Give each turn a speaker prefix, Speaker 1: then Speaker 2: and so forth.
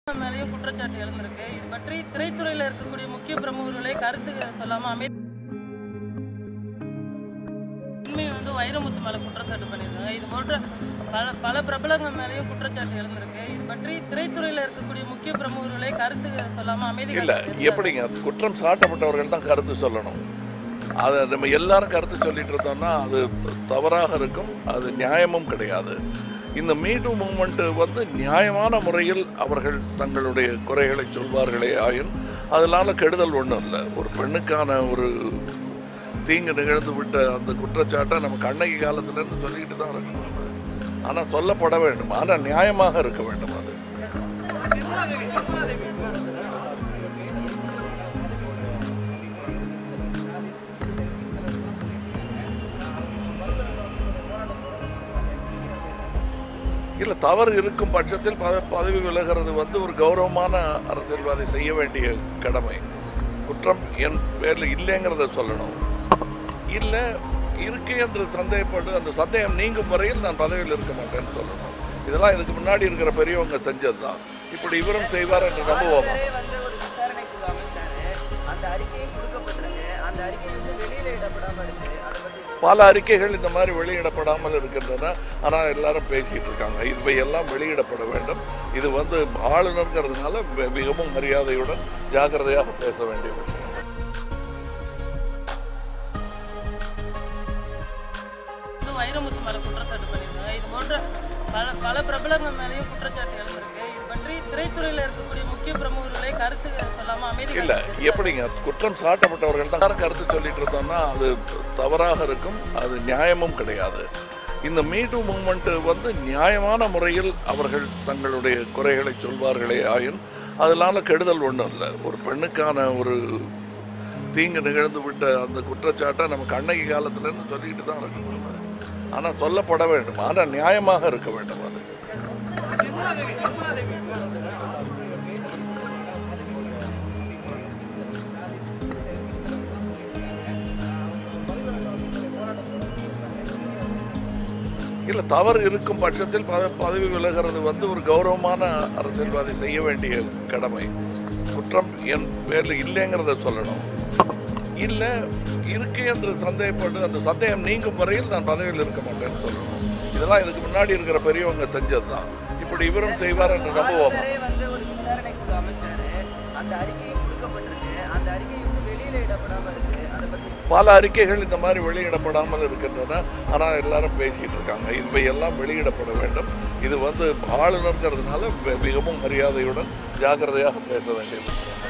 Speaker 1: மேலேயும் குற்றச்சாட்டு எழுந்திருக்கு. இது பற்றி திரைத்துறையில் இருக்கக்கூடிய முக்கிய பிரமுகர்களை கருத்து சொல்லாம உண்மை வைரமுத்து மேல குற்றச்சாட்டு பண்ணியிருக்காங்க. இது போன்ற பல பிரபலங்கள் மேலேயும் குற்றச்சாட்டு எழுந்திருக்கு. இது பற்றி திரைத்துறையில் இருக்கக்கூடிய முக்கிய பிரமுகர்களை கருத்து சொல்லாம அமைதி
Speaker 2: இல்லை. எப்படிங்க குற்றம் சாட்டப்பட்டவர்கள் தான் கருத்து சொல்லணும். அதை நம்ம எல்லாரும் கருத்து சொல்லிட்டு இருந்தோம்னா அது தவறாக இருக்கும், அது நியாயமும் கிடையாது. இந்த மீட்டு மூமெண்ட்டு நியாயமான முறையில் அவர்கள் தங்களுடைய குறைகளை சொல்வார்களே ஆயின் அதனால கெடுதல் ஒன்றும் இல்லை. ஒரு பெண்ணுக்கான ஒரு தீங்கு நிகழ்ந்து விட்ட அந்த குற்றச்சாட்டை நம்ம கண்ணகி காலத்திலேருந்து சொல்லிக்கிட்டு தான் இருக்கணும். ஆனால் சொல்லப்பட வேண்டும், ஆனால் நியாயமாக இருக்க வேண்டும். அது இல்லை, தவறு இருக்கும் பட்சத்தில் பதவி விலகிறது ஒரு கௌரவமான அரசியல்வாதி செய்ய வேண்டிய கடமை. குற்றம் என் பேரில் இல்லைங்கிறத சொல்லணும். இல்லை இருக்கு என்று சந்தேகப்பட்டு அந்த சந்தேகம் நீங்கும் வரையில் நான் பதவியில் இருக்க மாட்டேன்னு சொல்லணும். இதெல்லாம் இதுக்கு முன்னாடி இருக்கிற பெரியவங்க செஞ்சது தான். இப்படி இவரும் செய்வார் என்று நம்புவோம். பல அறிக்கைகள் இந்த மாதிரி வெளியிடப்படாமல் இருக்கின்றன. ஆனால் எல்லாரும் பேசிக்கிட்டு இருக்காங்க. இவையெல்லாம் வெளியிடப்பட வேண்டும். இது ஆளுநர்ங்கிறதுனால மிகவும் மரியாதையுடன் ஜாக்கிரதையாக பேச வேண்டிய விஷயம்.
Speaker 1: வைரமுத்து மேல குற்றச்சாட்டு பண்ணியிருக்காங்க. இது போன்ற பல பிரபலங்கள் மேலேயும் குற்றச்சாட்டு எழுந்திருக்கு. இது பற்றி திரைத்துறையில் இருக்கக்கூடிய முக்கிய பிரமுகர்களை கருத்து சொல்லாம அமைதி
Speaker 2: இல்லை. எப்படிங்க குற்றம் சாட்டப்பட்டவர்கள் தான் கருத்து சொல்லிட்டு இருந்தோம்னா அது தவறாக இருக்கும், அது நியாயமும் கிடையாது. இந்த மீட்டு மூமெண்ட்டு நியாயமான முறையில் அவர்கள் தங்களுடைய குறைகளை சொல்வார்களே ஆயின் அதனால கெடுதல் ஒன்றும் இல்லை. ஒரு பெண்ணுக்கான ஒரு தீங்கு நிகழ்ந்து விட்ட அந்த குற்றச்சாட்டை நம்ம கண்ணகி காலத்திலேருந்து சொல்லிக்கிட்டு தான் இருக்கணும். ஆனால் சொல்லப்பட வேண்டும், ஆனால் நியாயமாக இருக்க வேண்டும். அது இல்லை, தவறு இருக்கும் பட்சத்தில் பதவி விலகிறது ஒரு கௌரவமான அரசியல்வாதி செய்ய வேண்டிய கடமை. குற்றம் என் பேரில் இல்லைங்கிறத சொல்லணும். இல்லை இருக்கு என்று சந்தேகப்பட்டு அந்த சந்தேகம் நீங்கும் வரையில் நான் பதவியில் இருக்க மாட்டேன்னு சொல்லணும். இதெல்லாம் இதுக்கு முன்னாடி இருக்கிற பெரியவங்க செஞ்சது தான். இப்படி இவரும் செய்வார் என்று நம்புவோம். பல அறிக்கைகள் இந்த மாதிரி வெளியிடப்படாமல் இருக்கின்றன. ஆனால் எல்லாரும் பேசிக்கிட்டு இருக்காங்க. இவையெல்லாம் வெளியிடப்பட வேண்டும். இது ஆளுநர்ங்கிறதுனால மிகவும் மரியாதையுடன் ஜாக்கிரதையாக பேச வேண்டிய விஷயம்.